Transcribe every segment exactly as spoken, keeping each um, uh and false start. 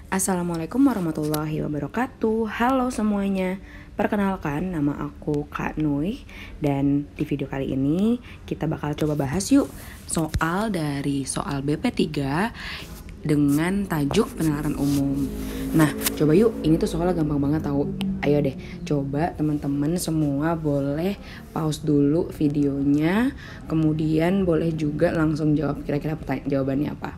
Assalamualaikum warahmatullahi wabarakatuh. Halo semuanya. Perkenalkan, nama aku Kak Nui. Dan di video kali ini kita bakal coba bahas yuk soal dari soal B P tiga dengan tajuk penalaran umum. Nah, coba yuk, ini tuh soalnya gampang banget tahu. Ayo deh, coba teman-teman semua boleh pause dulu videonya, kemudian boleh juga langsung jawab kira-kira pertanyaan jawabannya apa.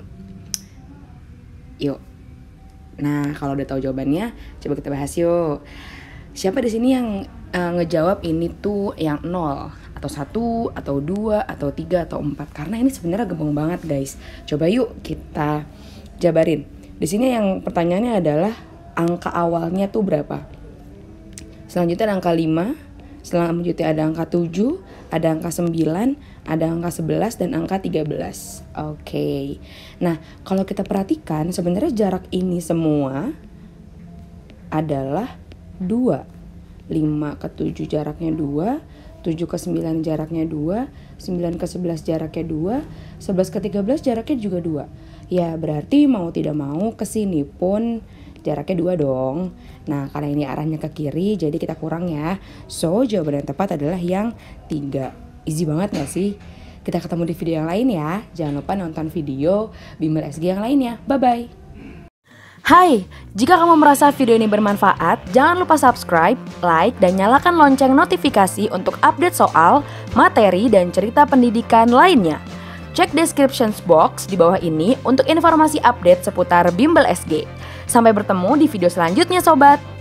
Yuk. Nah, kalau udah tahu jawabannya, coba kita bahas yuk. Siapa di sini yang uh, ngejawab ini tuh yang nol atau satu atau dua atau tiga atau empat? Karena ini sebenarnya gampang banget, guys. Coba yuk kita jabarin. Di sini yang pertanyaannya adalah angka awalnya tuh berapa? Selanjutnya ada angka lima, selanjutnya ada angka tujuh, ada angka sembilan, ada angka sebelas dan angka tiga belas. Oke. Okay. Nah, kalau kita perhatikan sebenarnya jarak ini semua adalah dua. lima ke tujuh jaraknya dua, tujuh ke sembilan jaraknya dua, sembilan ke sebelas jaraknya dua, sebelas ke tiga belas jaraknya juga dua. Ya, berarti mau tidak mau ke sini pun jaraknya dua dong. Nah, karena ini arahnya ke kiri, jadi kita kurang ya. So, jawaban yang tepat adalah yang tiga. Easy banget gak sih? Kita ketemu di video yang lain ya. Jangan lupa nonton video Bimbel S G yang lainnya. Bye-bye. Hai, jika kamu merasa video ini bermanfaat, jangan lupa subscribe, like, dan nyalakan lonceng notifikasi untuk update soal, materi, dan cerita pendidikan lainnya. Cek description box di bawah ini untuk informasi update seputar Bimbel S G. Sampai bertemu di video selanjutnya, sobat!